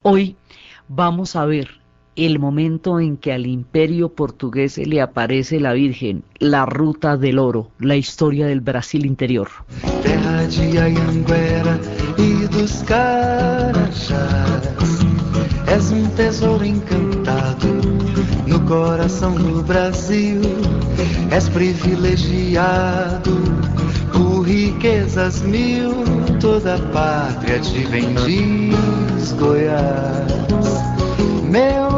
Hoy vamos a ver el momento en que al imperio portugués se le aparece la Virgen, la ruta del oro, la historia del Brasil interior. Terra de Anhanguera e dos Carajás, és tesouro encantado no coração do Brasil, és privilegiado por riquezas mil, toda a pátria te bendiz, Goiás, meu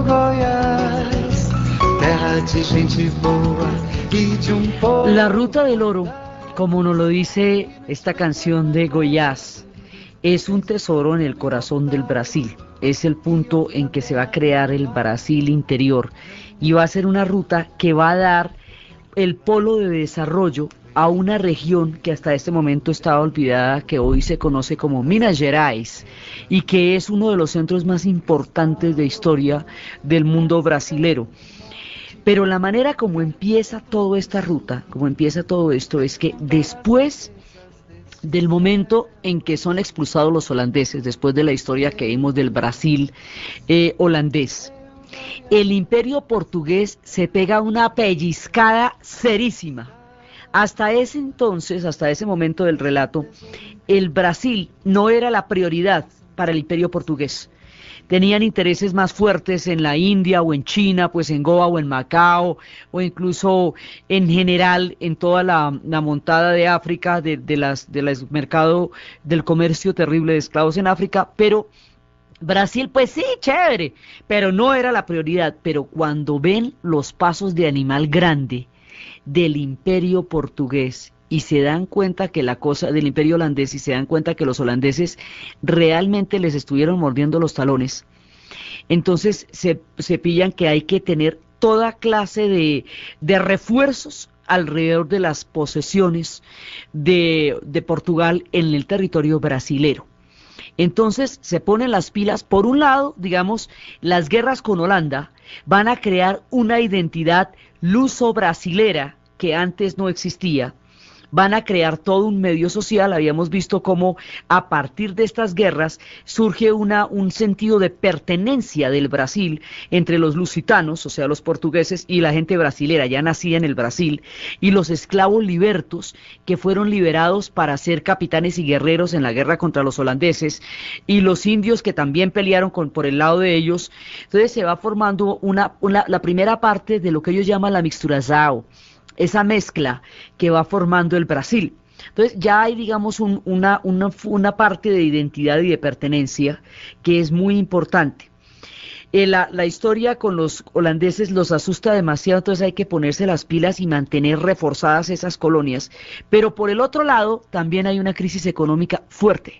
Goiás, terra de gente boa e de povo. La ruta del oro, como nos lo dice esta canción de Goiás, es un tesoro en el corazón del Brasil. Es el punto en que se va a crear el Brasil interior y va a ser una ruta que va a dar el polo de desarrollo a una región que hasta este momento estaba olvidada, que hoy se conoce como Minas Gerais y que es uno de los centros más importantes de historia del mundo brasilero. Pero la manera como empieza toda esta ruta, como empieza todo esto, es que después del momento en que son expulsados los holandeses, después de la historia que vimos del Brasil holandés, el imperio portugués se pega una pellizcada serísima. Hasta ese entonces, hasta ese momento del relato, el Brasil no era la prioridad para el imperio portugués. Tenían intereses más fuertes en la India o en China, pues en Goa o en Macao, o incluso en general en toda la montada de África, del mercado del comercio terrible de esclavos en África, pero Brasil, pues sí, chévere, pero no era la prioridad. Pero cuando ven los pasos de animal grande del imperio portugués y se dan cuenta que la cosa del imperio holandés y se dan cuenta que los holandeses realmente les estuvieron mordiendo los talones, entonces se pillan que hay que tener toda clase de refuerzos alrededor de las posesiones de Portugal en el territorio brasilero. Entonces se ponen las pilas. Por un lado, digamos, las guerras con Holanda van a crear una identidad luso-brasilera que antes no existía. Van a crear todo un medio social. Habíamos visto cómo a partir de estas guerras surge un sentido de pertenencia del Brasil entre los lusitanos, o sea, los portugueses, y la gente brasilera, ya nacida en el Brasil, y los esclavos libertos que fueron liberados para ser capitanes y guerreros en la guerra contra los holandeses, y los indios que también pelearon por el lado de ellos. Entonces se va formando la primera parte de lo que ellos llaman la mixturazao, esa mezcla que va formando el Brasil. Entonces ya hay, digamos, una parte de identidad y de pertenencia que es muy importante. La historia con los holandeses los asusta demasiado, entonces hay que ponerse las pilas y mantener reforzadas esas colonias. Pero por el otro lado también hay una crisis económica fuerte.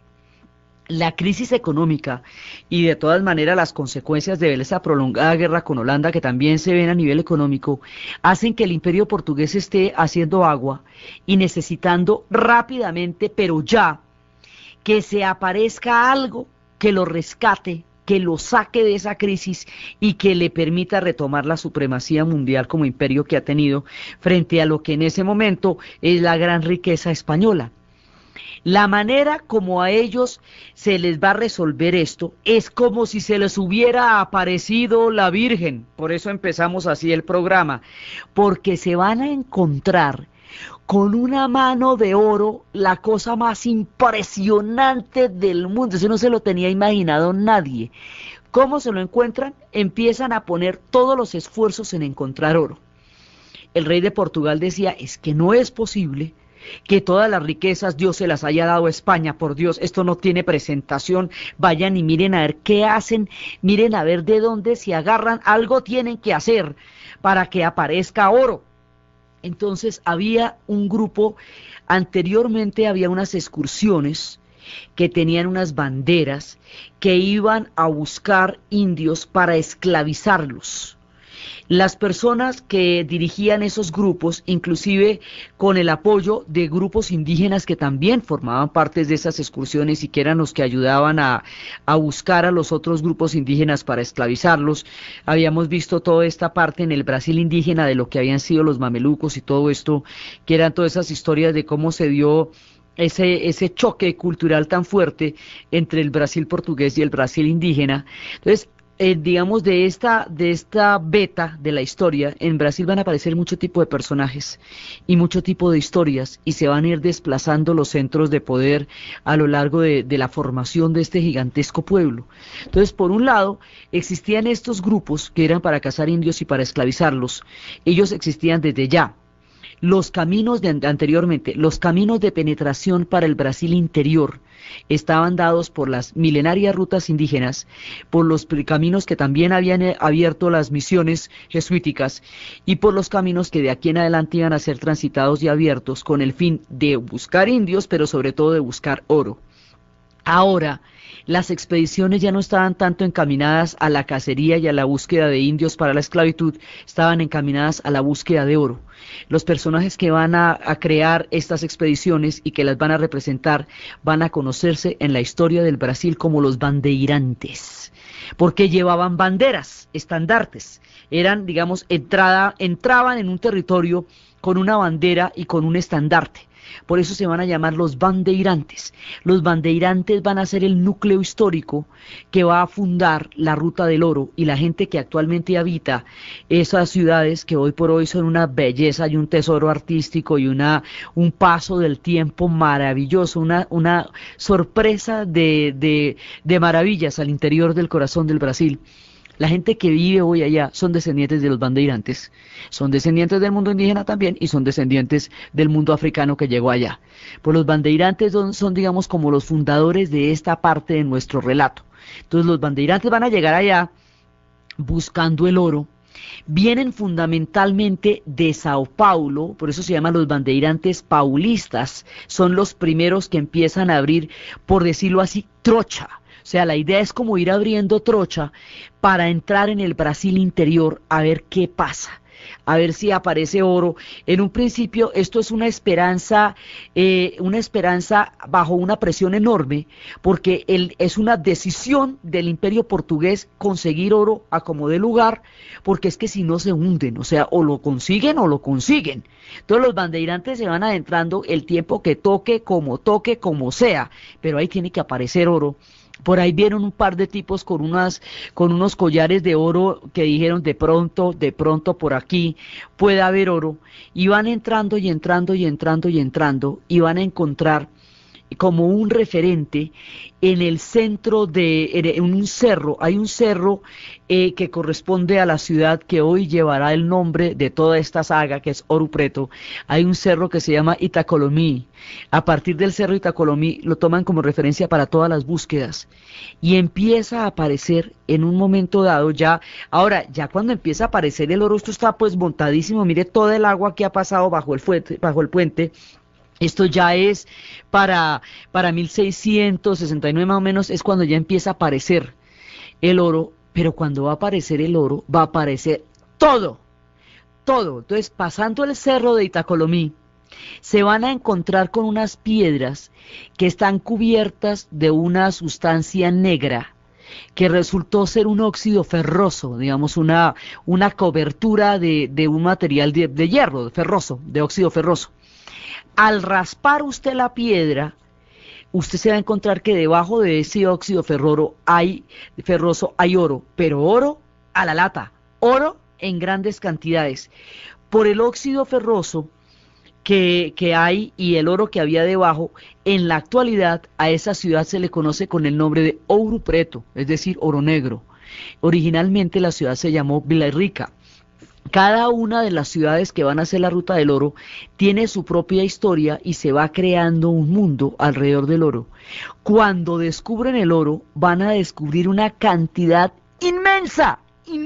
La crisis económica y de todas maneras las consecuencias de esa prolongada guerra con Holanda, que también se ven a nivel económico, hacen que el imperio portugués esté haciendo agua y necesitando rápidamente, pero ya, que se aparezca algo que lo rescate, que lo saque de esa crisis y que le permita retomar la supremacía mundial como imperio que ha tenido frente a lo que en ese momento es la gran riqueza española. La manera como a ellos se les va a resolver esto es como si se les hubiera aparecido la Virgen. Por eso empezamos así el programa, porque se van a encontrar con una mano de oro, la cosa más impresionante del mundo. Eso no se lo tenía imaginado nadie. ¿Cómo se lo encuentran? Empiezan a poner todos los esfuerzos en encontrar oro. El rey de Portugal decía, es que no es posible que todas las riquezas Dios se las haya dado a España. Por Dios, esto no tiene presentación. Vayan y miren a ver qué hacen, miren a ver de dónde se agarran. Algo tienen que hacer para que aparezca oro. Entonces había un grupo, anteriormente había unas excursiones que tenían unas banderas que iban a buscar indios para esclavizarlos. Las personas que dirigían esos grupos, inclusive con el apoyo de grupos indígenas que también formaban parte de esas excursiones y que eran los que ayudaban a buscar a los otros grupos indígenas para esclavizarlos. Habíamos visto toda esta parte en el Brasil indígena de lo que habían sido los mamelucos y todo esto, que eran todas esas historias de cómo se dio ese choque cultural tan fuerte entre el Brasil portugués y el Brasil indígena. Entonces, digamos, de esta beta de la historia, en Brasil van a aparecer mucho tipo de personajes y mucho tipo de historias y se van a ir desplazando los centros de poder a lo largo de la formación de este gigantesco pueblo. Entonces, por un lado, existían estos grupos que eran para cazar indios y para esclavizarlos. Ellos existían desde ya. Los caminos anteriormente, los caminos de penetración para el Brasil interior estaban dados por las milenarias rutas indígenas, por los caminos que también habían abierto las misiones jesuíticas y por los caminos que de aquí en adelante iban a ser transitados y abiertos con el fin de buscar indios, pero sobre todo de buscar oro. Ahora, las expediciones ya no estaban tanto encaminadas a la cacería y a la búsqueda de indios para la esclavitud, estaban encaminadas a la búsqueda de oro. Los personajes que van a crear estas expediciones y que las van a representar van a conocerse en la historia del Brasil como los bandeirantes, porque llevaban banderas, estandartes, eran, digamos, entraban en un territorio con una bandera y con un estandarte. Por eso se van a llamar los bandeirantes. Los bandeirantes van a ser el núcleo histórico que va a fundar la Ruta del Oro, y la gente que actualmente habita esas ciudades que hoy por hoy son una belleza y un tesoro artístico y un paso del tiempo maravilloso, una sorpresa de maravillas al interior del corazón del Brasil. La gente que vive hoy allá son descendientes de los bandeirantes, son descendientes del mundo indígena también y son descendientes del mundo africano que llegó allá. Pues los bandeirantes son, digamos, como los fundadores de esta parte de nuestro relato. Entonces los bandeirantes van a llegar allá buscando el oro. Vienen fundamentalmente de Sao Paulo, por eso se llaman los bandeirantes paulistas. Son los primeros que empiezan a abrir, por decirlo así, trocha. O sea, la idea es como ir abriendo trocha para entrar en el Brasil interior a ver qué pasa, a ver si aparece oro. En un principio esto es una esperanza bajo una presión enorme, porque es una decisión del Imperio portugués conseguir oro a como dé lugar, porque es que si no se hunden, o sea, o lo consiguen o lo consiguen. Todos los bandeirantes se van adentrando el tiempo que toque, como sea, pero ahí tiene que aparecer oro. Por ahí vieron un par de tipos con unos collares de oro que dijeron de pronto por aquí puede haber oro, y van entrando y entrando y entrando y entrando y van a encontrar como un referente en el centro en un cerro. Hay un cerro que corresponde a la ciudad que hoy llevará el nombre de toda esta saga, que es Ouro Preto. Hay un cerro que se llama Itacolomí. A partir del cerro Itacolomí lo toman como referencia para todas las búsquedas y empieza a aparecer en un momento dado ya. Ahora, ya cuando empieza a aparecer el oro, esto está pues montadísimo. Mire todo el agua que ha pasado bajo el puente. Esto ya es para 1669 más o menos, es cuando ya empieza a aparecer el oro, pero cuando va a aparecer el oro, va a aparecer todo. Entonces, pasando el cerro de Itacolomí, se van a encontrar con unas piedras que están cubiertas de una sustancia negra, que resultó ser un óxido ferroso, digamos una cobertura de un material de hierro ferroso, de óxido ferroso. Al raspar usted la piedra, usted se va a encontrar que debajo de ese óxido ferroso hay oro, pero oro a la lata, oro en grandes cantidades. Por el óxido ferroso que hay y el oro que había debajo, en la actualidad a esa ciudad se le conoce con el nombre de Ouro Preto, es decir, oro negro. Originalmente la ciudad se llamó Vila Rica. Cada una de las ciudades que van a hacer la Ruta del Oro tiene su propia historia y se va creando un mundo alrededor del oro. Cuando descubren el oro, van a descubrir una cantidad inmensa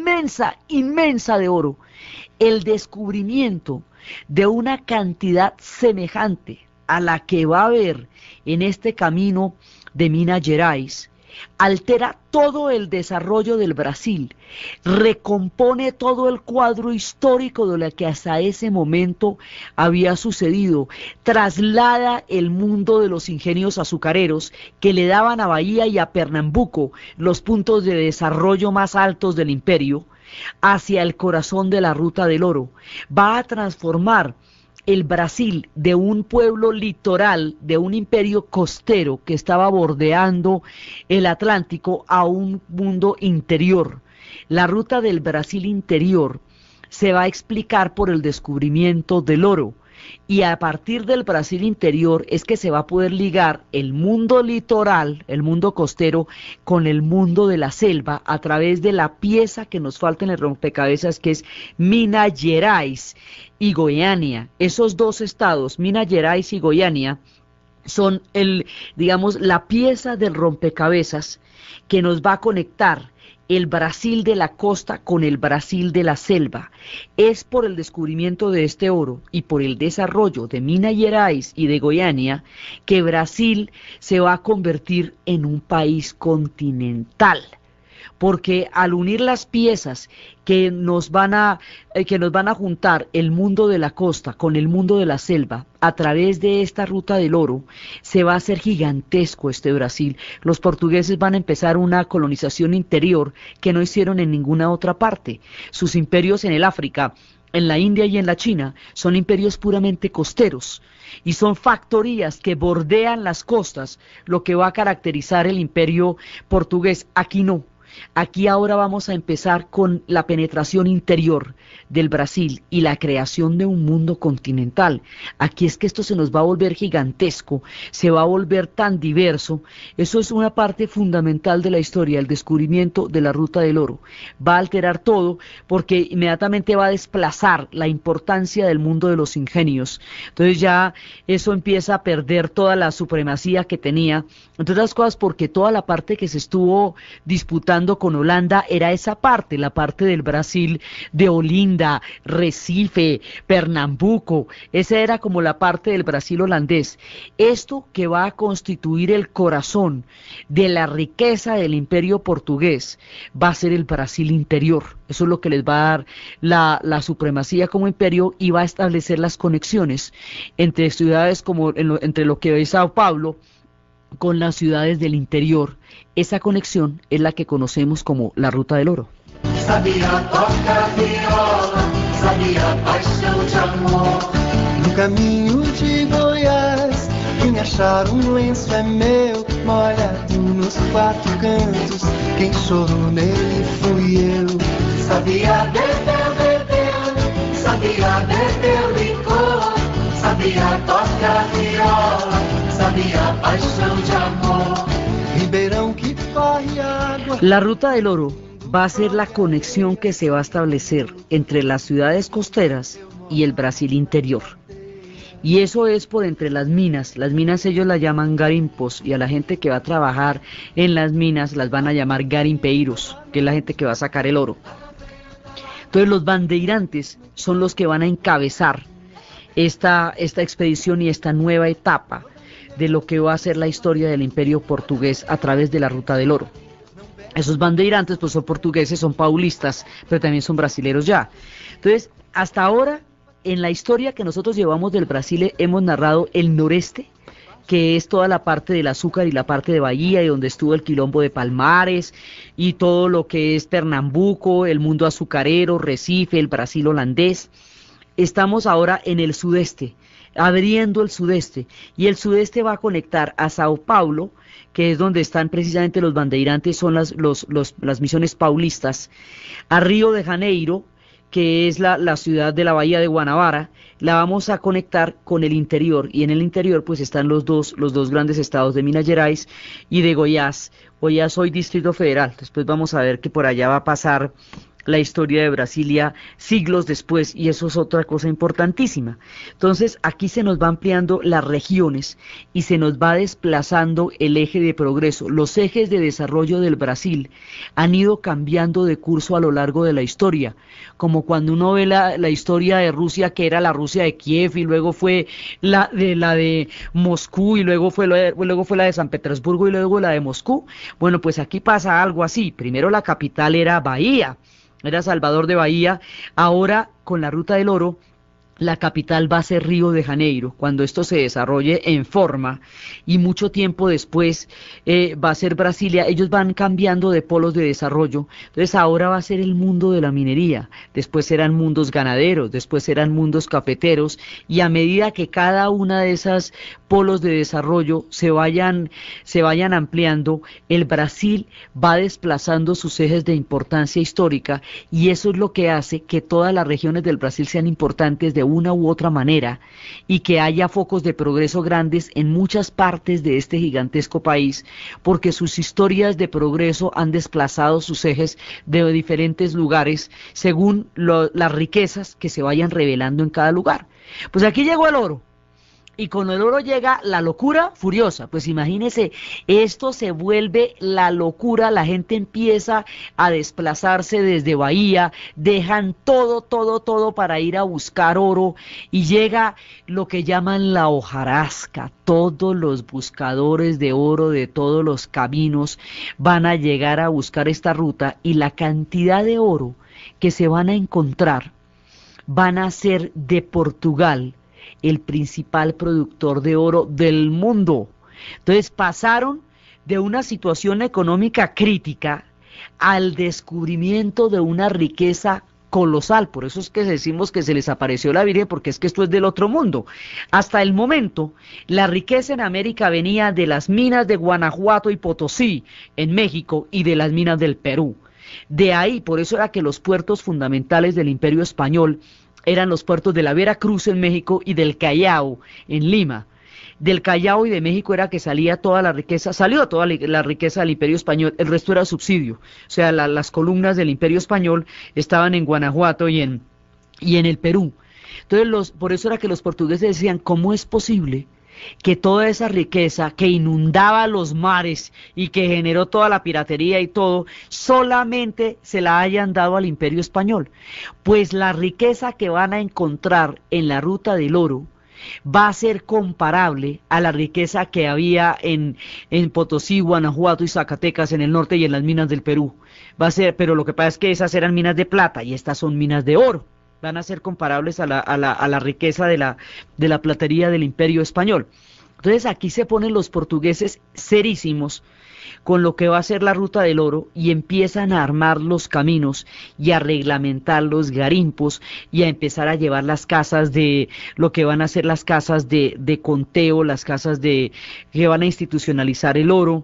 de oro. El descubrimiento de una cantidad semejante a la que va a haber en este camino de Minas Gerais altera todo el desarrollo del Brasil, recompone todo el cuadro histórico de lo que hasta ese momento había sucedido, traslada el mundo de los ingenios azucareros que le daban a Bahía y a Pernambuco los puntos de desarrollo más altos del imperio, hacia el corazón de la Ruta del Oro. Va a transformar el Brasil de un pueblo litoral, de un imperio costero que estaba bordeando el Atlántico a un mundo interior. La ruta del Brasil interior se va a explicar por el descubrimiento del oro. Y a partir del Brasil interior es que se va a poder ligar el mundo litoral, el mundo costero, con el mundo de la selva a través de la pieza que nos falta en el rompecabezas, que es Minas Gerais y Goiânia. Esos dos estados, Minas Gerais y Goiânia, son digamos, la pieza del rompecabezas que nos va a conectar el Brasil de la costa con el Brasil de la selva. Es por el descubrimiento de este oro y por el desarrollo de Minas Gerais y de Goiânia que Brasil se va a convertir en un país continental. Porque al unir las piezas que nos van a juntar el mundo de la costa con el mundo de la selva a través de esta ruta del oro, se va a hacer gigantesco este Brasil. Los portugueses van a empezar una colonización interior que no hicieron en ninguna otra parte. Sus imperios en el África, en la India y en la China son imperios puramente costeros y son factorías que bordean las costas, lo que va a caracterizar el imperio portugués. Aquí no. Aquí ahora vamos a empezar con la penetración interior del Brasil y la creación de un mundo continental. Aquí es que esto se nos va a volver gigantesco, se va a volver tan diverso. Eso es una parte fundamental de la historia, el descubrimiento de la ruta del oro. Va a alterar todo porque inmediatamente va a desplazar la importancia del mundo de los ingenios. Entonces ya eso empieza a perder toda la supremacía que tenía, entre otras cosas porque toda la parte que se estuvo disputando con Holanda era esa parte, la parte del Brasil de Olinda, Recife, Pernambuco. Esa era como la parte del Brasil holandés. Esto que va a constituir el corazón de la riqueza del imperio portugués va a ser el Brasil interior. Eso es lo que les va a dar la supremacía como imperio y va a establecer las conexiones entre ciudades como entre lo que es Sao Paulo con las ciudades del interior. Esa conexión es la que conocemos como la Ruta del Oro. Sabia tocar viola, sabia paixão de amor. No caminho de Goiás, vim achar lenço é meu, molhado nos quatro cantos. Quem chorou nele fui eu. Sabia beber, sabia beber licor, sabia tocar viola, sabia paixão de amor. Ribeirão que corre água. La Ruta del Oro va a ser la conexión que se va a establecer entre las ciudades costeras y el Brasil interior. Y eso es por entre las minas. Las minas ellos las llaman garimpos y a la gente que va a trabajar en las minas las van a llamar garimpeiros, que es la gente que va a sacar el oro. Entonces los bandeirantes son los que van a encabezar esta expedición y esta nueva etapa de lo que va a ser la historia del imperio portugués a través de la Ruta del Oro. Esos bandeirantes pues son portugueses, son paulistas, pero también son brasileros ya. Entonces, hasta ahora, en la historia que nosotros llevamos del Brasil, hemos narrado el noreste, que es toda la parte del azúcar y la parte de Bahía, y donde estuvo el quilombo de Palmares, y todo lo que es Pernambuco, el mundo azucarero, Recife, el Brasil holandés. Estamos ahora en el sudeste, abriendo el sudeste, y el sudeste va a conectar a Sao Paulo, que es donde están precisamente los bandeirantes, son las misiones paulistas, a Río de Janeiro, que es la ciudad de la bahía de Guanabara. La vamos a conectar con el interior, y en el interior pues están los dos grandes estados de Minas Gerais y de Goiás. Goiás hoy Distrito Federal. Después vamos a ver que por allá va a pasar la historia de Brasilia siglos después, y eso es otra cosa importantísima. Entonces aquí se nos va ampliando las regiones y se nos va desplazando el eje de progreso. Los ejes de desarrollo del Brasil han ido cambiando de curso a lo largo de la historia, como cuando uno ve la historia de Rusia, que era la Rusia de Kiev, y luego fue la de Moscú, y luego fue la de San Petersburgo, y luego la de Moscú. Bueno, pues aquí pasa algo así. Primero la capital era Bahía, era Salvador de Bahía. Ahora con la Ruta del Oro la capital va a ser Río de Janeiro, cuando esto se desarrolle en forma, y mucho tiempo después va a ser Brasilia. Ellos van cambiando de polos de desarrollo. Entonces ahora va a ser el mundo de la minería, después serán mundos ganaderos, después serán mundos cafeteros, y a medida que cada una de esas polos de desarrollo se vayan ampliando, el Brasil va desplazando sus ejes de importancia histórica, y eso es lo que hace que todas las regiones del Brasil sean importantes de una u otra manera, y que haya focos de progreso grandes en muchas partes de este gigantesco país, porque sus historias de progreso han desplazado sus ejes de diferentes lugares según las riquezas que se vayan revelando en cada lugar. Pues aquí llegó el oro. Y con el oro llega la locura furiosa. Pues imagínese, esto se vuelve la locura, la gente empieza a desplazarse desde Bahía, dejan todo para ir a buscar oro, y llega lo que llaman la hojarasca. Todos los buscadores de oro de todos los caminos van a llegar a buscar esta ruta, y la cantidad de oro que se van a encontrar van a ser de Portugal el principal productor de oro del mundo. Entonces pasaron de una situación económica crítica al descubrimiento de una riqueza colosal. Por eso es que decimos que se les apareció la Virgen, porque es que esto es del otro mundo. Hasta el momento, la riqueza en América venía de las minas de Guanajuato y Potosí en México, y de las minas del Perú. De ahí, por eso era que los puertos fundamentales del Imperio Español eran los puertos de la Veracruz en México y del Callao en Lima. Del Callao y de México era que salía toda la riqueza, salió toda la riqueza del Imperio Español, el resto era subsidio. O sea, las columnas del Imperio Español estaban en Guanajuato y en el Perú. Entonces, por eso era que los portugueses decían, ¿cómo es posible que toda esa riqueza que inundaba los mares y que generó toda la piratería y todo, solamente se la hayan dado al Imperio Español? Pues la riqueza que van a encontrar en la Ruta del Oro va a ser comparable a la riqueza que había en Potosí, Guanajuato y Zacatecas en el norte, y en las minas del Perú. Va a ser, pero lo que pasa es que esas eran minas de plata y estas son minas de oro. Van a ser comparables a la riqueza de la platería del Imperio Español. Entonces aquí se ponen los portugueses serísimos con lo que va a ser la Ruta del Oro, y empiezan a armar los caminos y a reglamentar los garimpos y a empezar a llevar las casas de lo que van a ser las casas de conteo, las casas que van a institucionalizar el oro,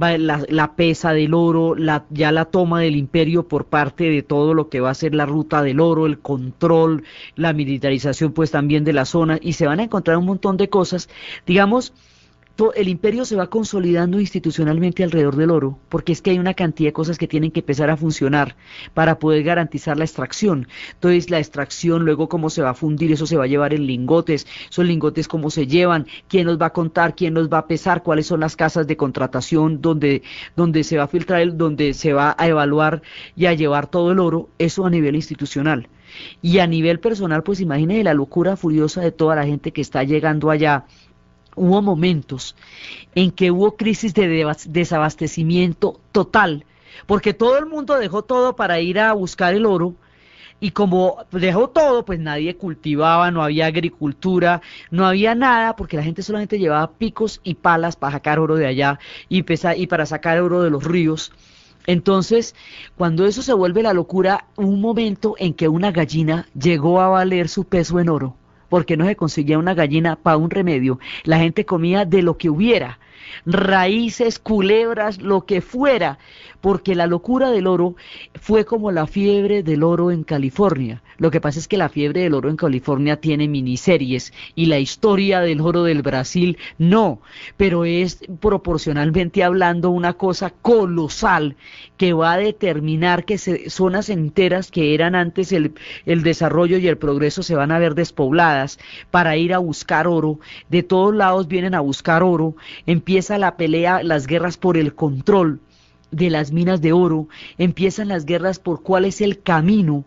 la pesa del oro, ya la toma del imperio por parte de todo lo que va a ser la Ruta del Oro, el control, la militarización pues también de la zona, y se van a encontrar un montón de cosas, digamos. El imperio se va consolidando institucionalmente alrededor del oro, porque es que hay una cantidad de cosas que tienen que empezar a funcionar para poder garantizar la extracción. Entonces la extracción, luego cómo se va a fundir, eso se va a llevar en lingotes, esos lingotes cómo se llevan, quién los va a contar, quién los va a pesar, cuáles son las casas de contratación donde se va a filtrar, donde se va a evaluar y a llevar todo el oro, eso a nivel institucional. Y a nivel personal, pues imagínense la locura furiosa de toda la gente que está llegando allá. Hubo momentos en que hubo crisis de desabastecimiento total, porque todo el mundo dejó todo para ir a buscar el oro, y como dejó todo, pues nadie cultivaba, no había agricultura, no había nada, porque la gente solamente llevaba picos y palas para sacar oro de allá y para sacar oro de los ríos. Entonces, cuando eso se vuelve la locura, un momento en que una gallina llegó a valer su peso en oro, porque no se conseguía una gallina para un remedio. La gente comía de lo que hubiera, raíces, culebras, lo que fuera, porque la locura del oro fue como la fiebre del oro en California. Lo que pasa es que la fiebre del oro en California tiene miniseries, y la historia del oro del Brasil no, pero es proporcionalmente hablando una cosa colosal que va a determinar que zonas enteras que eran antes el desarrollo y el progreso se van a ver despobladas para ir a buscar oro. De todos lados vienen a buscar oro, empieza la pelea, las guerras por el control de las minas de oro, empiezan las guerras por cuál es el camino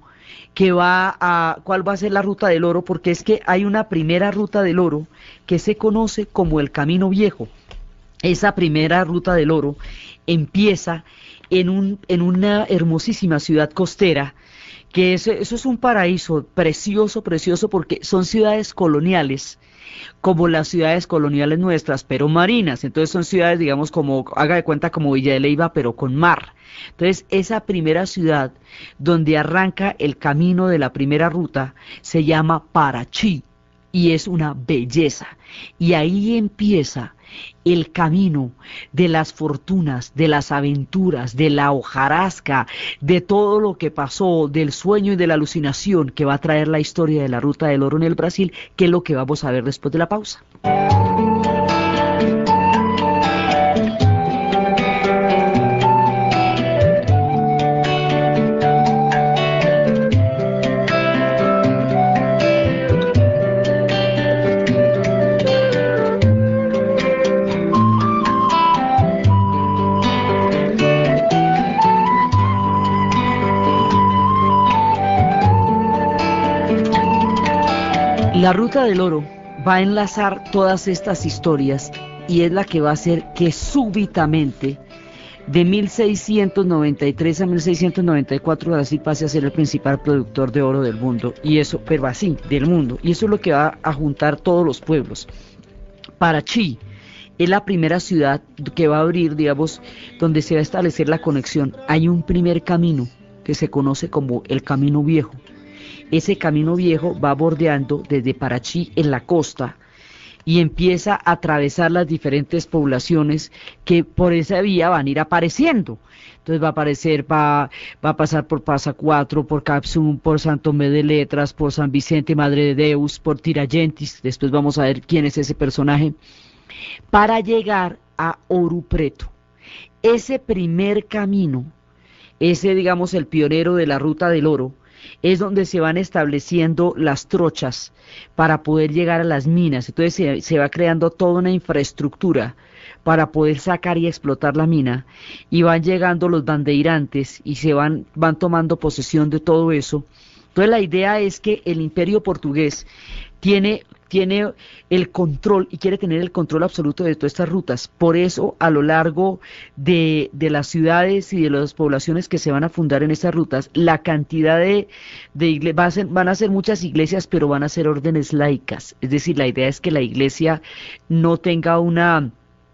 cuál va a ser la Ruta del Oro, porque es que hay una primera Ruta del Oro que se conoce como el Camino Viejo. Esa primera Ruta del Oro empieza en una hermosísima ciudad costera que eso es un paraíso precioso, precioso, porque son ciudades coloniales, como las ciudades coloniales nuestras, pero marinas. Entonces son ciudades, digamos, como, haga de cuenta, como Villa de Leyva, pero con mar. Entonces, esa primera ciudad donde arranca el camino de la primera ruta se llama Parachi y es una belleza. Y ahí empieza el camino de las fortunas, de las aventuras, de la hojarasca, de todo lo que pasó, del sueño y de la alucinación que va a traer la historia de la Ruta del Oro en el Brasil, que es lo que vamos a ver después de la pausa. La Ruta del Oro va a enlazar todas estas historias y es la que va a hacer que súbitamente de 1693 a 1694 Brasil pase a ser el principal productor de oro del mundo, y eso, pero así, del mundo, y eso es lo que va a juntar todos los pueblos. Parachi es la primera ciudad que va a abrir, digamos, donde se va a establecer la conexión. Hay un primer camino que se conoce como el Camino Viejo. Ese camino viejo va bordeando desde Parachi en la costa y empieza a atravesar las diferentes poblaciones que por esa vía van a ir apareciendo. Entonces va a aparecer, va a pasar por Pasa Cuatro, por Capsum, por San Tomé de Letras, por San Vicente Madre de Deus, por Tirayentis. Después vamos a ver quién es ese personaje, para llegar a Ouro Preto. Ese primer camino, ese, digamos, el pionero de la Ruta del Oro, es donde se van estableciendo las trochas para poder llegar a las minas. Entonces se va creando toda una infraestructura para poder sacar y explotar la mina, y van llegando los bandeirantes y se van tomando posesión de todo eso. Entonces la idea es que el Imperio portugués tiene el control y quiere tener el control absoluto de todas estas rutas. Por eso, a lo largo de las ciudades y de las poblaciones que se van a fundar en estas rutas, la cantidad de iglesias, van a ser muchas iglesias, pero van a ser órdenes laicas. Es decir, la idea es que la iglesia no tenga una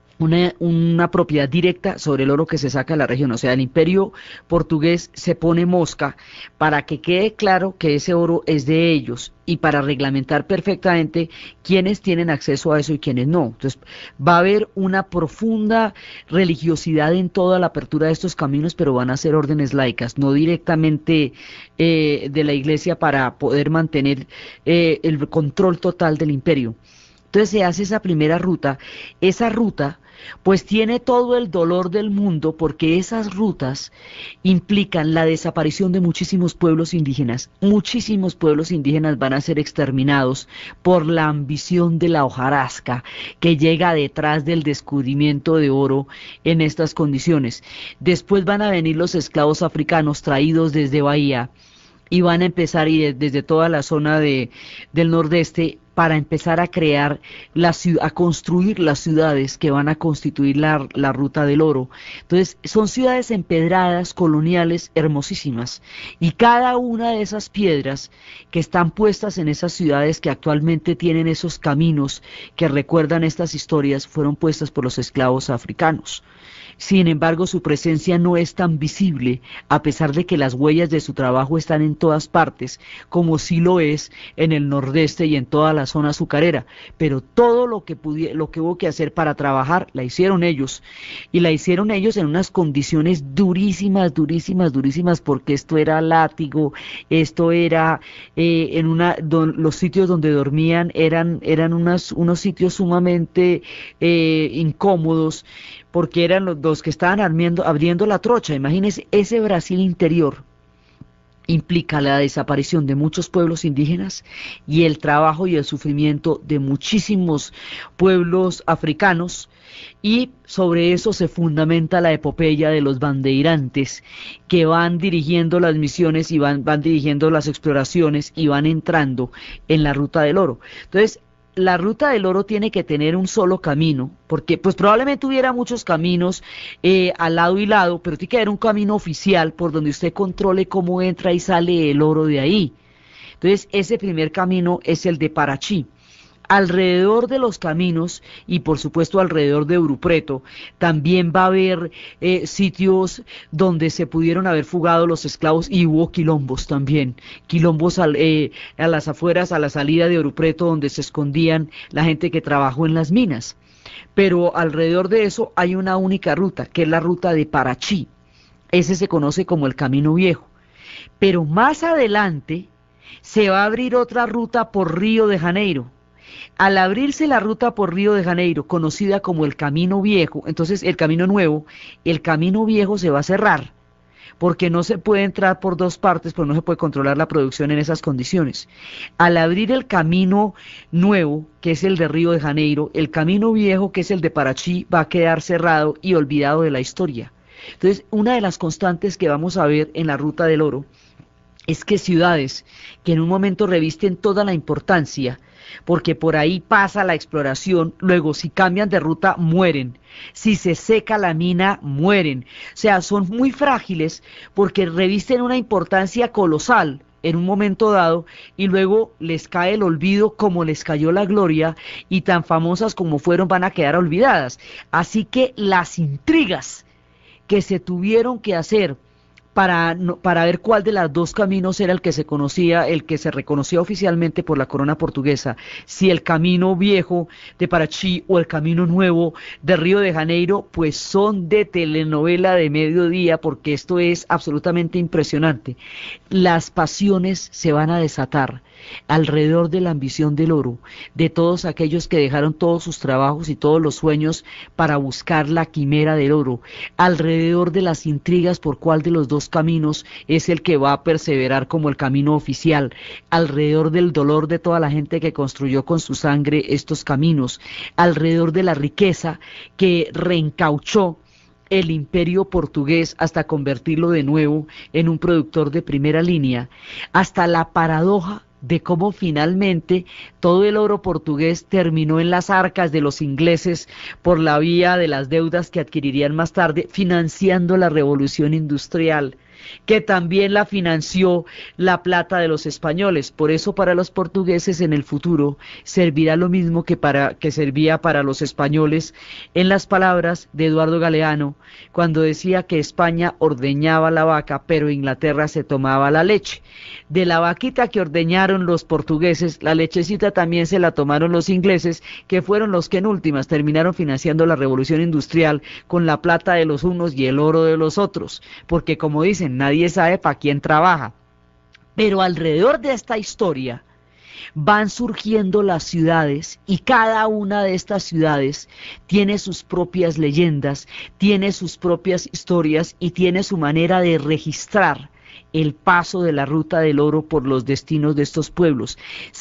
propiedad directa sobre el oro que se saca de la región. O sea, el Imperio portugués se pone mosca para que quede claro que ese oro es de ellos y para reglamentar perfectamente quiénes tienen acceso a eso y quiénes no. Entonces va a haber una profunda religiosidad en toda la apertura de estos caminos, pero van a ser órdenes laicas, no directamente de la iglesia, para poder mantener el control total del imperio. Entonces se hace esa primera ruta. Esa ruta pues tiene todo el dolor del mundo, porque esas rutas implican la desaparición de muchísimos pueblos indígenas. Muchísimos pueblos indígenas van a ser exterminados por la ambición de la hojarasca que llega detrás del descubrimiento de oro en estas condiciones. Después van a venir los esclavos africanos traídos desde Bahía y van a empezar desde toda la zona del nordeste, para empezar a crear, a construir las ciudades que van a constituir la Ruta del Oro. Entonces, son ciudades empedradas, coloniales, hermosísimas, y cada una de esas piedras que están puestas en esas ciudades que actualmente tienen esos caminos que recuerdan estas historias, fueron puestas por los esclavos africanos. Sin embargo, su presencia no es tan visible, a pesar de que las huellas de su trabajo están en todas partes, como sí lo es en el nordeste y en toda la zona azucarera. Pero todo lo que hubo que hacer para trabajar, la hicieron ellos. Y la hicieron ellos en unas condiciones durísimas, durísimas, durísimas, porque esto era látigo, esto era los sitios donde dormían eran unos sitios sumamente incómodos, porque eran los que estaban abriendo la trocha. Imagínense, ese Brasil interior implica la desaparición de muchos pueblos indígenas y el trabajo y el sufrimiento de muchísimos pueblos africanos, y sobre eso se fundamenta la epopeya de los bandeirantes, que van dirigiendo las misiones y van dirigiendo las exploraciones y van entrando en la Ruta del Oro. Entonces, la ruta del oro tiene que tener un solo camino, porque pues probablemente hubiera muchos caminos al lado y lado, pero tiene que haber un camino oficial por donde usted controle cómo entra y sale el oro de ahí. Entonces, ese primer camino es el de Parachi. Alrededor de los caminos y por supuesto alrededor de Ouro también va a haber sitios donde se pudieron haber fugado los esclavos y hubo quilombos también, quilombos a las afueras, a la salida de Ouro donde se escondían la gente que trabajó en las minas. Pero alrededor de eso hay una única ruta, que es la ruta de Parachi. Ese se conoce como el Camino Viejo. Pero más adelante se va a abrir otra ruta por Río de Janeiro. Al abrirse la ruta por Río de Janeiro, conocida como el Camino Viejo, entonces el Camino Nuevo, el Camino Viejo se va a cerrar, porque no se puede entrar por dos partes, porque no se puede controlar la producción en esas condiciones. Al abrir el Camino Nuevo, que es el de Río de Janeiro, el Camino Viejo, que es el de Parachi, va a quedar cerrado y olvidado de la historia. Entonces, una de las constantes que vamos a ver en la Ruta del Oro es que ciudades que en un momento revisten toda la importancia, porque por ahí pasa la exploración, luego si cambian de ruta mueren, si se seca la mina mueren, o sea, son muy frágiles porque revisten una importancia colosal en un momento dado y luego les cae el olvido como les cayó la gloria y tan famosas como fueron van a quedar olvidadas. Así que las intrigas que se tuvieron que hacer para ver cuál de los dos caminos era el que se conocía, el que se reconocía oficialmente por la corona portuguesa, si el Camino Viejo de Parachi o el Camino Nuevo de Río de Janeiro, pues son de telenovela de mediodía, porque esto es absolutamente impresionante. Las pasiones se van a desatar alrededor de la ambición del oro, de todos aquellos que dejaron todos sus trabajos y todos los sueños para buscar la quimera del oro, alrededor de las intrigas por cuál de los dos caminos es el que va a perseverar como el camino oficial, alrededor del dolor de toda la gente que construyó con su sangre estos caminos, alrededor de la riqueza que reencauchó el imperio portugués hasta convertirlo de nuevo en un productor de primera línea, hasta la paradoja de cómo finalmente todo el oro portugués terminó en las arcas de los ingleses por la vía de las deudas que adquirirían más tarde, financiando la revolución industrial, que también la financió la plata de los españoles. Por eso para los portugueses en el futuro servirá lo mismo que servía para los españoles en las palabras de Eduardo Galeano, cuando decía que España ordeñaba la vaca, pero Inglaterra se tomaba la leche. De la vaquita que ordeñaron los portugueses, la lechecita también se la tomaron los ingleses, que fueron los que en últimas terminaron financiando la revolución industrial con la plata de los unos y el oro de los otros, porque como dicen, nadie sabe para quién trabaja. Pero alrededor de esta historia van surgiendo las ciudades y cada una de estas ciudades tiene sus propias leyendas, tiene sus propias historias y tiene su manera de registrar el paso de la ruta del oro por los destinos de estos pueblos.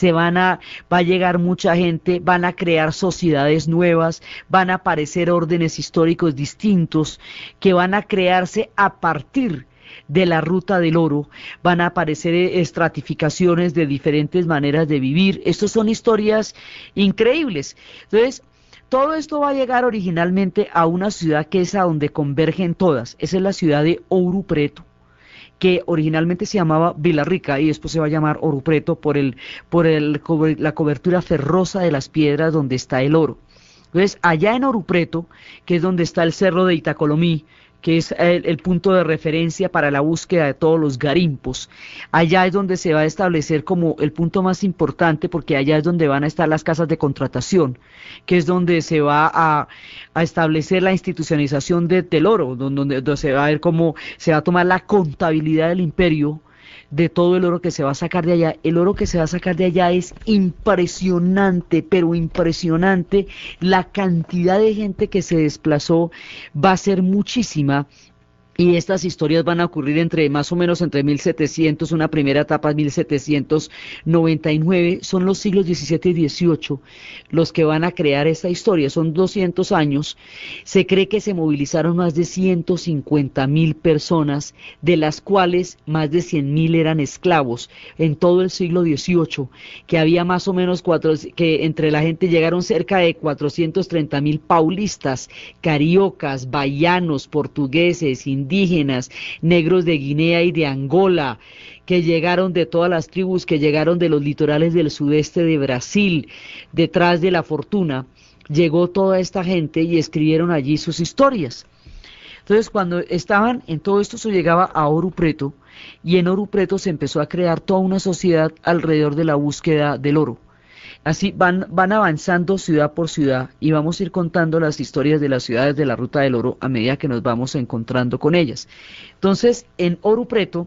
Va a llegar mucha gente, van a crear sociedades nuevas, van a aparecer órdenes históricos distintos que van a crearse a partir de la ruta del oro, van a aparecer estratificaciones de diferentes maneras de vivir. Estas son historias increíbles. Entonces, todo esto va a llegar originalmente a una ciudad que es a donde convergen todas. Esa es la ciudad de Ouro Preto, que originalmente se llamaba Vila Rica y después se va a llamar Ouro Preto por la cobertura ferrosa de las piedras donde está el oro. Entonces, allá en Ouro Preto, que es donde está el cerro de Itacolomí, que es el punto de referencia para la búsqueda de todos los garimpos. Allá es donde se va a establecer como el punto más importante, porque allá es donde van a estar las casas de contratación, que es donde se va a establecer la institucionalización del oro, donde se va a ver cómo se va a tomar la contabilidad del imperio, de todo el oro que se va a sacar de allá. El oro que se va a sacar de allá es impresionante, pero impresionante. La cantidad de gente que se desplazó va a ser muchísima. Y estas historias van a ocurrir entre más o menos entre 1700, una primera etapa 1799, son los siglos XVII y XVIII los que van a crear esta historia, son 200 años. Se cree que se movilizaron más de 150.000 personas, de las cuales más de 100.000 eran esclavos en todo el siglo XVIII, que había más o menos que entre la gente llegaron cerca de 430.000 paulistas, cariocas, bahianos, portugueses, indígenas, negros de Guinea y de Angola, que llegaron de todas las tribus, que llegaron de los litorales del sudeste de Brasil, detrás de la fortuna, llegó toda esta gente y escribieron allí sus historias. Entonces, cuando estaban en todo esto, se llegaba a Ouro Preto, y en Ouro Preto se empezó a crear toda una sociedad alrededor de la búsqueda del oro. Así van avanzando ciudad por ciudad y vamos a ir contando las historias de las ciudades de la Ruta del Oro a medida que nos vamos encontrando con ellas. Entonces, en Ouro Preto,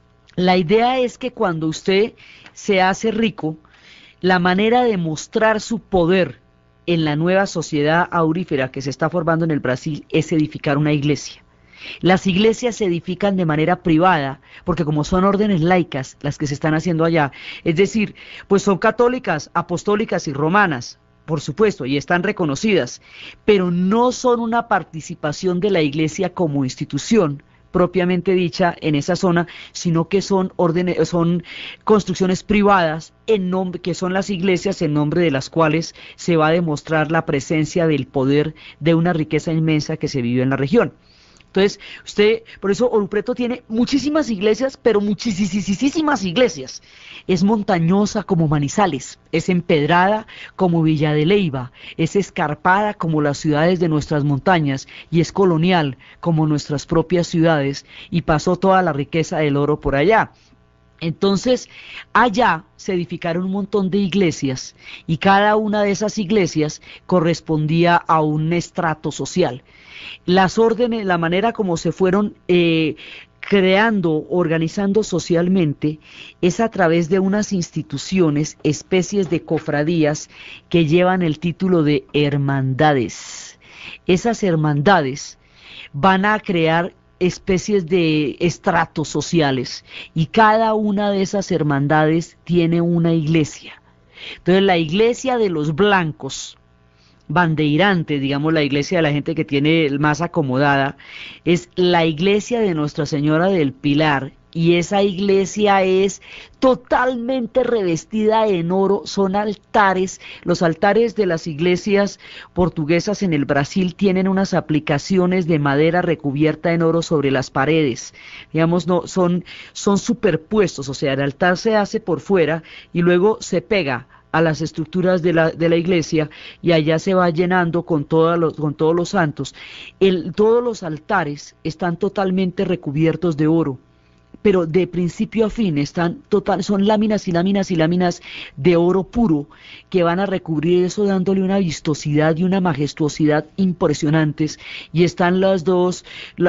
la idea es que cuando usted se hace rico, la manera de mostrar su poder en la nueva sociedad aurífera que se está formando en el Brasil es edificar una iglesia. Las iglesias se edifican de manera privada, porque como son órdenes laicas las que se están haciendo allá, es decir, pues son católicas, apostólicas y romanas, por supuesto, y están reconocidas, pero no son una participación de la iglesia como institución propiamente dicha en esa zona, sino que son son construcciones privadas en nombre, que son las iglesias en nombre de las cuales se va a demostrar la presencia del poder de una riqueza inmensa que se vive en la región. Entonces, por eso Ouro Preto tiene muchísimas iglesias, pero muchísimas iglesias. Es montañosa como Manizales, es empedrada como Villa de Leyva, es escarpada como las ciudades de nuestras montañas y es colonial como nuestras propias ciudades, y pasó toda la riqueza del oro por allá. Entonces, allá se edificaron un montón de iglesias y cada una de esas iglesias correspondía a un estrato social. Las órdenes, la manera como se fueron creando, organizando socialmente, es a través de unas instituciones, especies de cofradías que llevan el título de hermandades. Esas hermandades van a crear especies de estratos sociales y cada una de esas hermandades tiene una iglesia. Entonces la iglesia de los blancos, bandeirante, digamos la iglesia de la gente que tiene más acomodada, es la iglesia de Nuestra Señora del Pilar, y esa iglesia es totalmente revestida en oro, son altares. Los altares de las iglesias portuguesas en el Brasil tienen unas aplicaciones de madera recubierta en oro sobre las paredes, digamos, no son superpuestos, o sea, el altar se hace por fuera y luego se pega a las estructuras de la iglesia y allá se va llenando con todos los santos. Todos los altares están totalmente recubiertos de oro, pero de principio a fin son láminas y láminas y láminas de oro puro que van a recubrir eso, dándole una vistosidad y una majestuosidad impresionantes. Y están las dos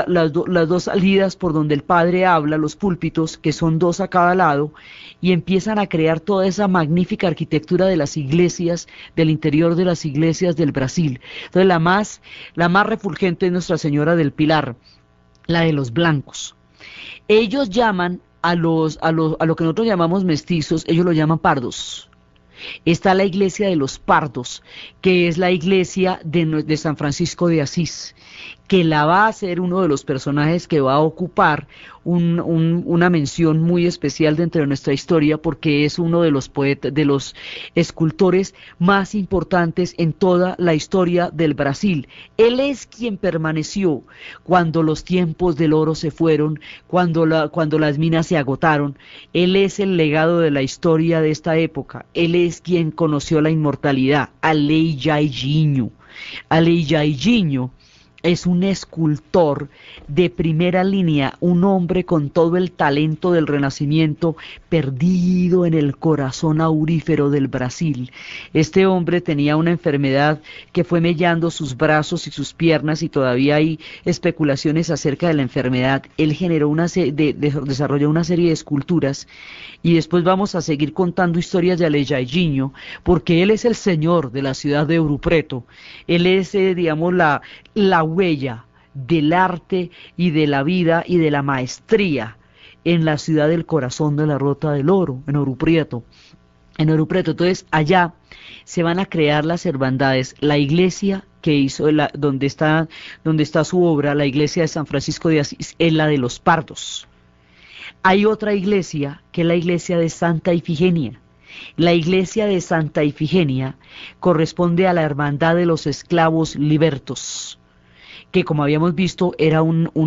salidas por donde el Padre habla, los púlpitos, que son dos a cada lado, y empiezan a crear toda esa magnífica arquitectura de las iglesias, del interior de las iglesias del Brasil. Entonces la más refulgente es Nuestra Señora del Pilar, la de los blancos. Ellos llaman a lo que nosotros llamamos mestizos, ellos lo llaman pardos. Está la iglesia de los pardos, que es la iglesia de San Francisco de Asís, que la va a ser uno de los personajes que va a ocupar una mención muy especial dentro de nuestra historia, porque es uno de los poetas, de los escultores más importantes en toda la historia del Brasil. Él es quien permaneció cuando los tiempos del oro se fueron, cuando las minas se agotaron. Él es el legado de la historia de esta época. Él es quien conoció la inmortalidad, Aleijadinho. Aleijadinho es un escultor de primera línea, un hombre con todo el talento del Renacimiento, perdido en el corazón aurífero del Brasil. Este hombre tenía una enfermedad que fue mellando sus brazos y sus piernas, y todavía hay especulaciones acerca de la enfermedad. Él generó desarrolló una serie de esculturas, y después vamos a seguir contando historias de Aleijadinho, porque él es el señor de la ciudad de Ouro Preto. Él es, digamos, la huella, del arte y de la vida y de la maestría en la ciudad del corazón de la Ruta del Oro, en Ouro Preto. Entonces allá se van a crear las hermandades, la iglesia que hizo, donde está su obra, la iglesia de San Francisco de Asís, es la de los Pardos. Hay otra iglesia que es la iglesia de Santa Ifigenia. La iglesia de Santa Ifigenia corresponde a la hermandad de los esclavos libertos, que como habíamos visto era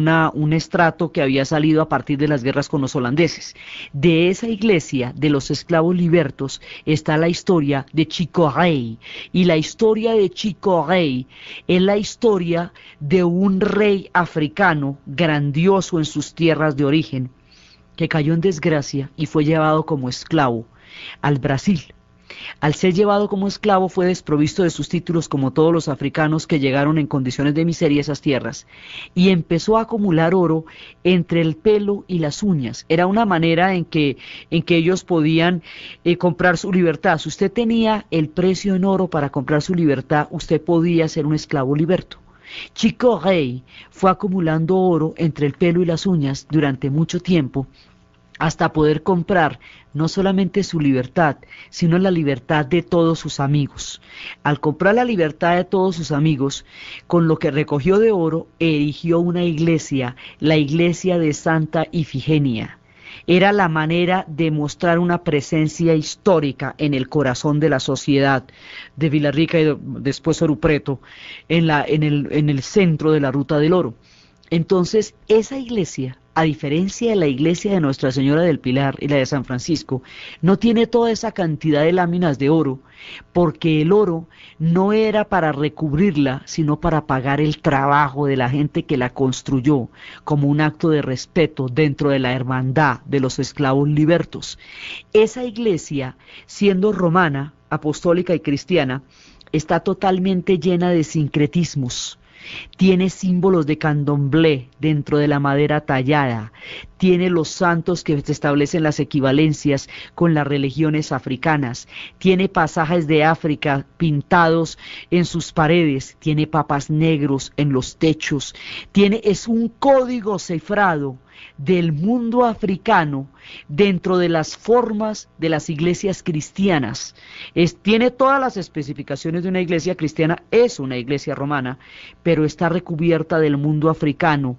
un estrato que había salido a partir de las guerras con los holandeses. De esa iglesia de los esclavos libertos está la historia de Chico Rey, y la historia de Chico Rey es la historia de un rey africano grandioso en sus tierras de origen, que cayó en desgracia y fue llevado como esclavo al Brasil. Al ser llevado como esclavo fue desprovisto de sus títulos como todos los africanos que llegaron en condiciones de miseria a esas tierras, y empezó a acumular oro entre el pelo y las uñas. Era una manera en que ellos podían comprar su libertad. Si usted tenía el precio en oro para comprar su libertad, usted podía ser un esclavo liberto. Chico Rey fue acumulando oro entre el pelo y las uñas durante mucho tiempo, hasta poder comprar no solamente su libertad, sino la libertad de todos sus amigos. Al comprar la libertad de todos sus amigos, con lo que recogió de oro, erigió una iglesia, la iglesia de Santa Ifigenia. Era la manera de mostrar una presencia histórica en el corazón de la sociedad de Villarrica y después Ouro Preto, en el centro de la Ruta del Oro. Entonces, esa iglesia, a diferencia de la iglesia de Nuestra Señora del Pilar y la de San Francisco, no tiene toda esa cantidad de láminas de oro, porque el oro no era para recubrirla, sino para pagar el trabajo de la gente que la construyó, como un acto de respeto dentro de la hermandad de los esclavos libertos. Esa iglesia, siendo romana, apostólica y cristiana, está totalmente llena de sincretismos. Tiene símbolos de candomblé dentro de la madera tallada, tiene los santos que se establecen las equivalencias con las religiones africanas, tiene pasajes de África pintados en sus paredes, tiene papas negros en los techos, es un código cifrado del mundo africano dentro de las formas de las iglesias cristianas. Tiene todas las especificaciones de una iglesia cristiana, es una iglesia romana, pero está recubierta del mundo africano,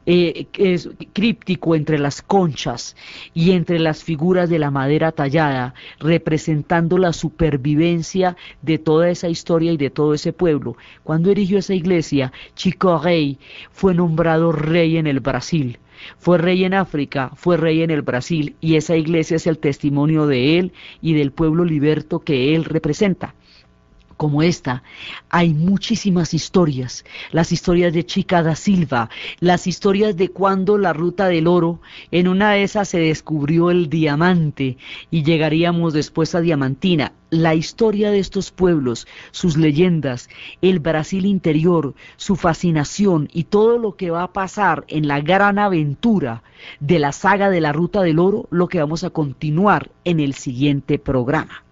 es críptico entre las conchas y entre las figuras de la madera tallada, representando la supervivencia de toda esa historia y de todo ese pueblo. Cuando erigió esa iglesia, Chico Rey fue nombrado rey en el Brasil. Fue rey en África, fue rey en el Brasil, y esa iglesia es el testimonio de él y del pueblo liberto que él representa. Como esta, hay muchísimas historias, las historias de Chica da Silva, las historias de cuando la Ruta del Oro, en una de esas se descubrió el diamante y llegaríamos después a Diamantina. La historia de estos pueblos, sus leyendas, el Brasil interior, su fascinación y todo lo que va a pasar en la gran aventura de la saga de la Ruta del Oro, lo que vamos a continuar en el siguiente programa.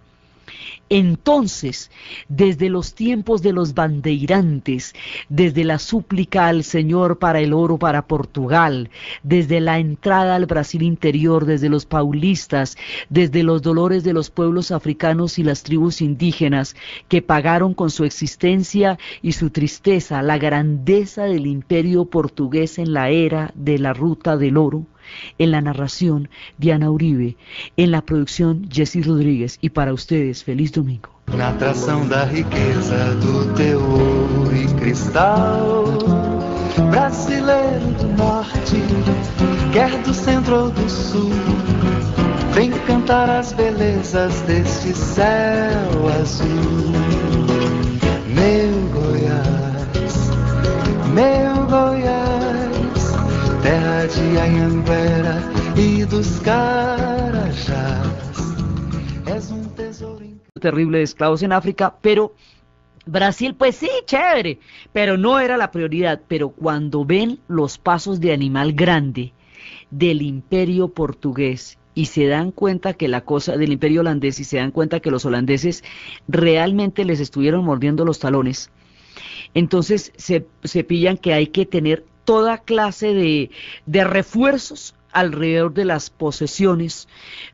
Entonces, desde los tiempos de los bandeirantes, desde la súplica al Señor para el oro para Portugal, desde la entrada al Brasil interior, desde los paulistas, desde los dolores de los pueblos africanos y las tribus indígenas que pagaron con su existencia y su tristeza la grandeza del imperio portugués en la era de la Ruta del Oro. En la narración, Diana Uribe. En la producción, Jessy Rodríguez. Y para ustedes, feliz domingo. Na atração da riqueza do teu ouro e cristal, brasileiro do norte, quer do centro ou do sul, vem cantar as belezas deste céu azul. Meu Goiás, terra de Anhanguera e dos Carajás, és um tesouro terrible de esclavos en África, pero Brasil, pues sí, chévere, pero no era la prioridad. Pero cuando ven los pasos de animal grande del imperio portugués y se dan cuenta que la cosa del imperio holandés, y se dan cuenta que los holandeses realmente les estuvieron mordiendo los talones, Entonces se pillan que hay que tener toda clase de refuerzos alrededor de las posesiones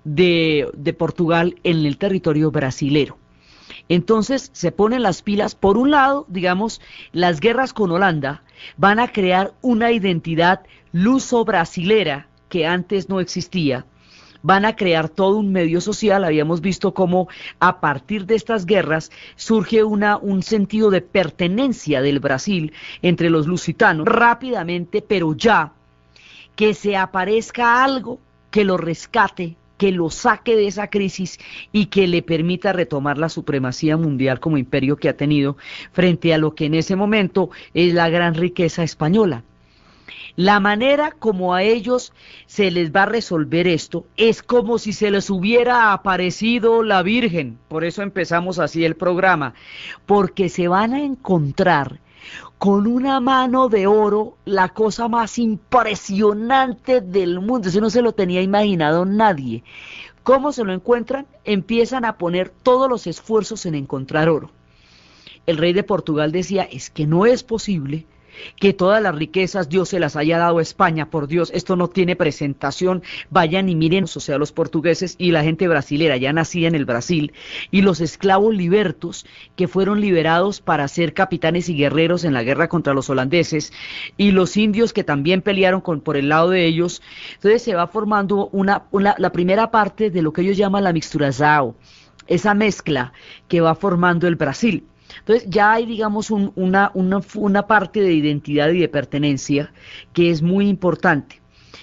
de Portugal en el territorio brasilero. Entonces se ponen las pilas. Por un lado, digamos, las guerras con Holanda van a crear una identidad luso-brasilera que antes no existía. Van a crear todo un medio social. Habíamos visto cómo a partir de estas guerras surge un sentido de pertenencia del Brasil entre los lusitanos. Rápidamente, pero ya, que se aparezca algo que lo rescate, que lo saque de esa crisis y que le permita retomar la supremacía mundial como imperio que ha tenido frente a lo que en ese momento es la gran riqueza española. La manera como a ellos se les va a resolver esto es como si se les hubiera aparecido la Virgen. Por eso empezamos así el programa, porque se van a encontrar con una mano de oro, la cosa más impresionante del mundo. Eso no se lo tenía imaginado nadie. ¿Cómo se lo encuentran? Empiezan a poner todos los esfuerzos en encontrar oro. El rey de Portugal decía, es que no es posible que todas las riquezas Dios se las haya dado a España, por Dios, esto no tiene presentación, vayan y miren, o sea, los portugueses y la gente brasilera, ya nacida en el Brasil, y los esclavos libertos que fueron liberados para ser capitanes y guerreros en la guerra contra los holandeses, y los indios que también pelearon por el lado de ellos. Entonces se va formando la primera parte de lo que ellos llaman la mixturazao, esa mezcla que va formando el Brasil. Entonces ya hay, digamos, una parte de identidad y de pertenencia que es muy importante.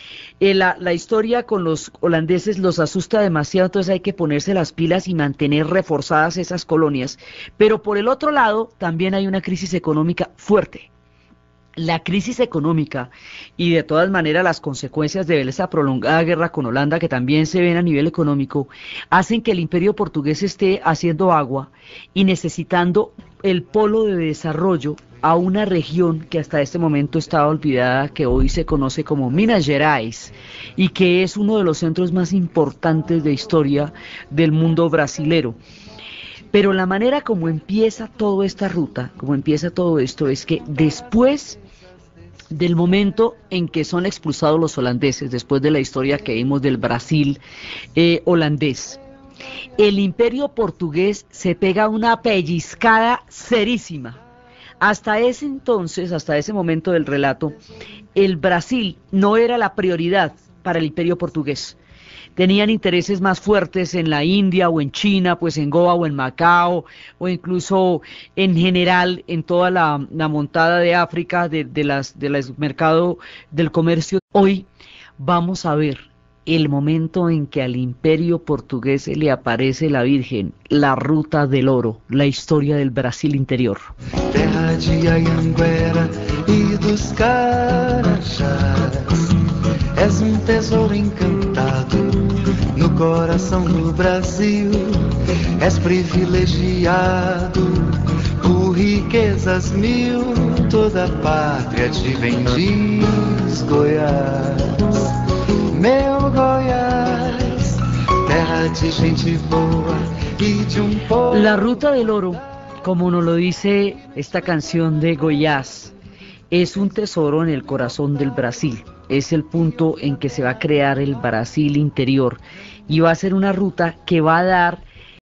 La historia con los holandeses los asusta demasiado, entonces hay que ponerse las pilas y mantener reforzadas esas colonias. Pero por el otro lado, también hay una crisis económica fuerte. La crisis económica y de todas maneras las consecuencias de esa prolongada guerra con Holanda, que también se ven a nivel económico, hacen que el imperio portugués esté haciendo agua y necesitando el polo de desarrollo a una región que hasta este momento estaba olvidada, que hoy se conoce como Minas Gerais, y que es uno de los centros más importantes de historia del mundo brasilero. Pero la manera como empieza toda esta ruta, como empieza todo esto, es que después del momento en que son expulsados los holandeses, después de la historia que vimos del Brasil holandés, el imperio portugués se pega una pellizcada serísima. Hasta ese entonces, hasta ese momento del relato, el Brasil no era la prioridad para el imperio portugués. Tenían intereses más fuertes en la India o en China, pues en Goa o en Macao, o incluso en general en toda la montada de África, del mercado del comercio. Hoy vamos a ver el momento en que al imperio portugués se le aparece la Virgen, la ruta del oro, la historia del Brasil interior. Terra de Anhanguera e dos Carajás, és tesouro encantado no coração do Brasil, és privilegiado por riquezas mil, toda a pátria te bendiz, Goiás, meu Goiás, terra de gente boa e de povo. La ruta del oro, como nos lo dice esta canción de Goiás, es un tesoro en el corazón del Brasil. Es el punto en que se va a crear el Brasil interior y va a ser una ruta que va a dar